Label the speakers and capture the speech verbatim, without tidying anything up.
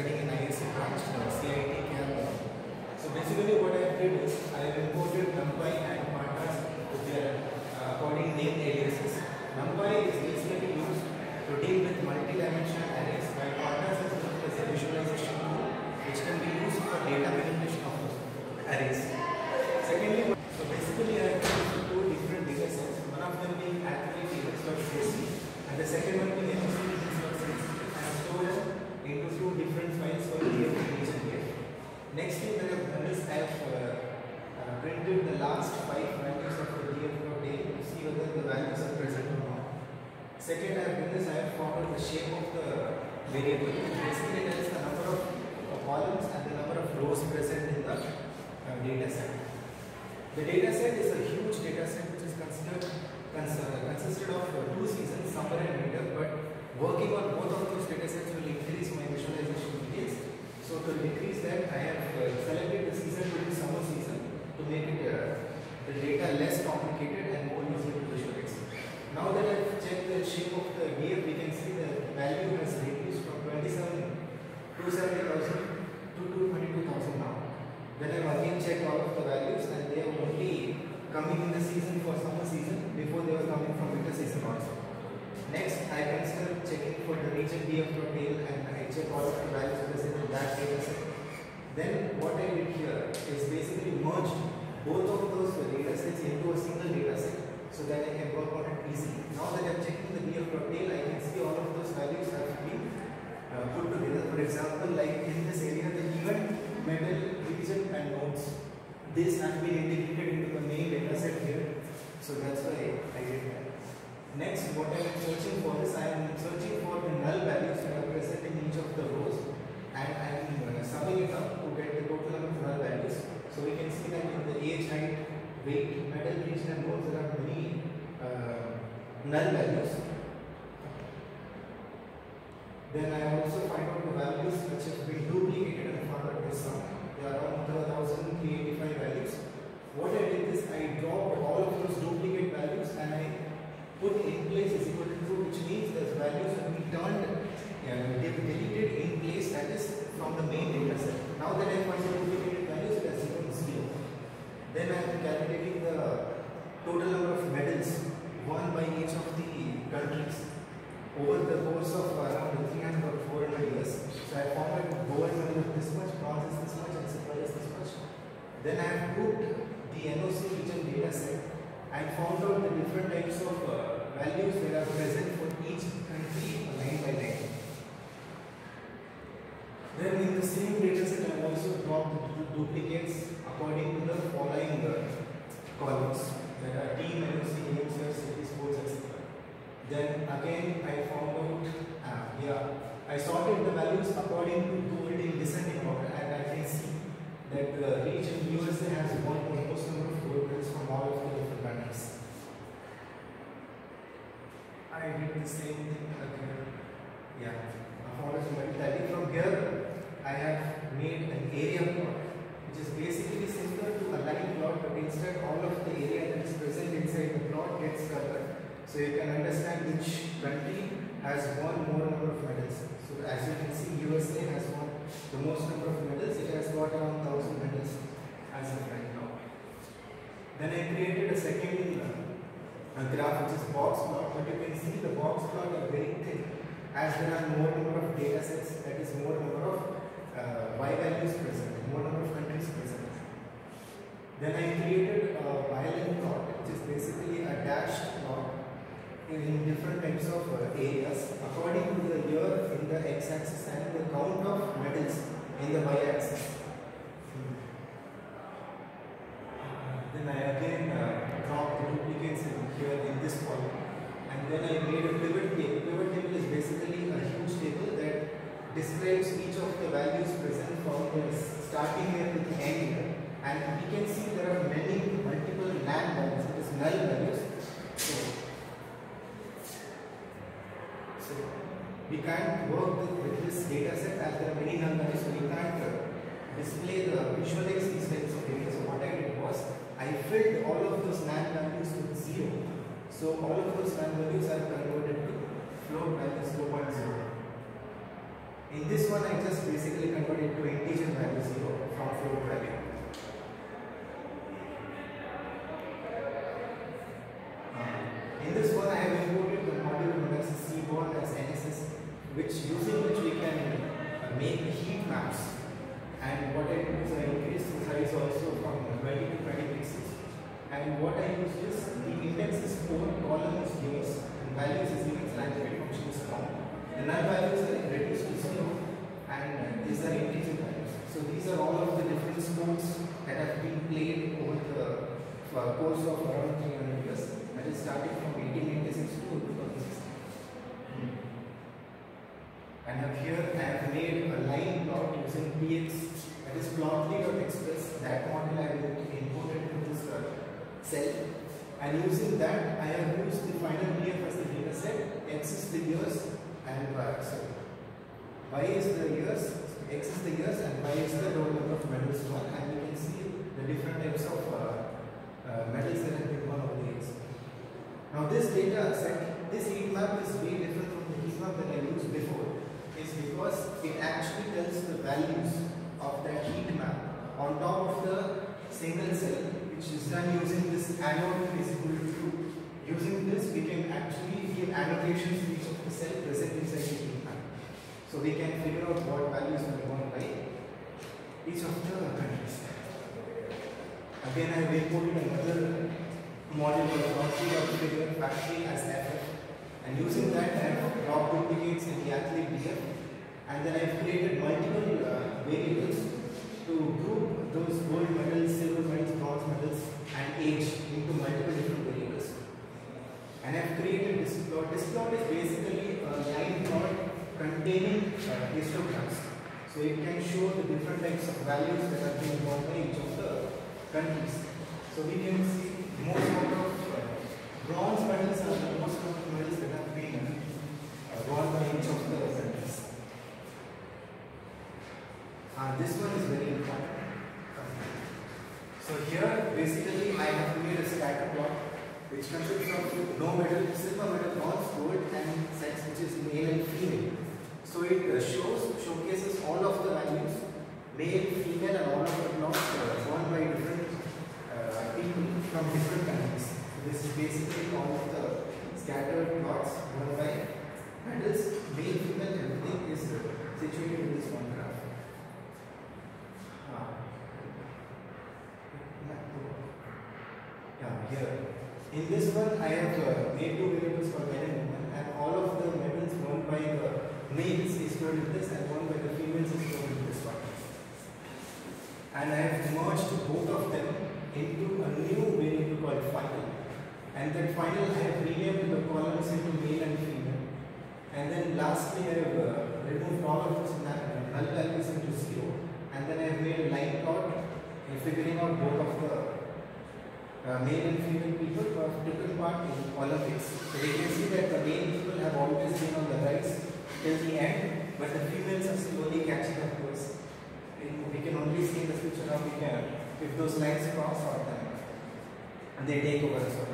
Speaker 1: studying in I I C branch, uh, C I T Kerala. So basically what I did is I have imported NumPy and Pandas with their uh, according name aliases. NumPy is basically used to deal with multi-dimensional arrays, while Pandas is used as a visualization tool which can be used for data manipulation of arrays. Secondly, so basically I have used two different data sets, one of them being athlete events.csv and the second one being M O C events.csv. I have stored them into two different files for D F region here. Next thing that I have done is I have uh, uh, printed the last five values of the D F dot A to see whether the values are present or not. Second, I have done is I have followed the shape of the variable. Basically, that is the number of uh, columns and the number of rows present in the uh, data set. The data set is a huge data set which is considered cons uh, consisted of uh, two seasons, summer and winter, but working on both of those data sets will increase my visualization details. So to decrease that, I have uh, selected the season to be summer season to make it uh, the data less complicated and more easy to visualize. Now that I have checked the shape of the wave, we can see the value has reduced from twenty-seven to seventy thousand to twenty-two thousand now. Then I have again checked all of the values and they are only coming in the season for summer season before they were coming from winter season also. Next, I consider checking for the region D F dot A and I check all of the values present in that data set. Then what I did here is basically merged both of those data sets into a single data set so that I can work on it easily. Now that I am checking the D F dot A, I can see all of those values have been uh, put together. For example, like in this area, the event, medal, region and nodes. This has been integrated into the main data set here. So that's why I did that. Next, what I am searching for is I am searching for the null values that are present in each of the rows and I am uh, summing it up to get the total number of null values. So we can see that in the age, height, weight, medal, region and nodes there are many uh, null values. Then I also find out the values which have been duplicated and found out this sum. There are around one thousand three hundred eighty-five values. What I did is I dropped all of those duplicate values and I put in place is equal to true, which means those values have been turned, uh, deleted in place, that is from the main data set. Now that I find the duplicated values, it has become zero. Then I am calculating the total number of medals won by each of the countries over the course of around three hundred or four hundred years. So I found that gold medal is this much, bronze is this much, and silver is this much. Then I have grouped the N O C region data set and found out the different types of uh, values that are present for each country line by line. Then in the same data set I have also dropped the duplicates according to the following uh, columns. There are team, N O C, games, city, sports, et cetera. Then again I found out, uh, yeah, I sorted the values according to gold in descending order and I can see that the region U S A has won the most number of gold medals from all of the different countries. I did the same thing again. Yeah, for tally from here, I have made an area plot, which is basically similar to a line plot, but instead all of the area that is present inside the plot gets colored, so you can understand which country has won more number of medals. So as you can see, U S A has won the most number of medals. It has got around one thousand medals as of right now. Then I created a second uh, a graph which is box plot, but you can see the box plot are very thick as there are more number of data sets, that is more number of uh, Y values present, more number of countries present. Then I created a violin plot, which is basically a dashed plot in different types of uh, areas according to the year in the x-axis and the count of medals in the y-axis. Hmm. Uh, then I again uh, dropped the duplicates in here in this column, and then I made a pivot table. Pivot table is basically a huge table that describes each of the values present from the starting here to the end here, and we can see there are many multiple NaN values, it is null values. So, So we can't work with, with this data set as there are many null values, so we can't uh, display the visualize these types of data. So what I did was I filled all of those NaN values with zero. So all of those NaN values are converted to float values two point zero. In this one I just basically converted into integer value zero from float value. Uh, in this one, I have imported the module known as Seaborn as N S S, which using which we can uh, make heat maps. And what I do is I increase the size also from twenty to twenty pixels. And what I use is the index is four, column is years, and values is units, language function is count. The null values are reduced to zero, and uh, these are integer values. So these are all of the different sports that have been played over the uh, course of around three hundred years. That is starting from eighteen eighty-six to two thousand sixteen. Hmm. And up here I have made a line plot using P X, that is plotly.express. That model I have imported into this uh, cell, and using that I have used the final D F as the data set. X is the years and y, sorry, y is the years, x is the years, and y is the total number of medals won. And you can see the different types of uh, uh, medals that have been won over the years. Now this data set, this heat map is way different from the heat map that I used before. Is because it actually tells the values of that heat map on top of the single cell, which is done using this anode is equal to true. Using this, we can actually give annotations to each of the cell present inside the heat map. So we can figure out what values are won by each of the countries. Again, I have imported another module called configure factory as F F. And using that, I have log duplicates in the athlete D F, and then I have created multiple uh, variables to group those gold medals, silver medals, bronze medals, and age into multiple different variables. And I have created this plot. This plot is basically a line plot containing uh, histograms. So it can show the different types of values that are being won by each of the countries. So we can see most of uh, bronze medals are the most of the medals that have been uh, won by each of the countries. Uh, this one is very important. So here basically I have made a scatter plot which consists of no medal, silver medal, bronze, gold, and sex, which is male and female. So it uh, shows showcases all of the values, male, female, and all of the plots uh, won by different uh, people from different countries. So this is basically all of the scattered plots won by medals, male, female, everything is uh, situated in this one graph. Ah. Yeah, here. In this one, I have uh, made two variables for men and women, and all of the medals won by the males is stored in this, and won by the females is stored in this one. And I have merged both of them into a new variable called final. And that final I have renamed the columns into male and female. And then lastly, I have uh, removed all of this null values into zero. And then I have made a line plot in figuring out both of the Uh, male and female people who have taken part in Olympics. So we can see that the male people have always been on the rise till the end, but the females are slowly catching up to us. We can only see in the future how we can, if those lines cross or them, and they take over us.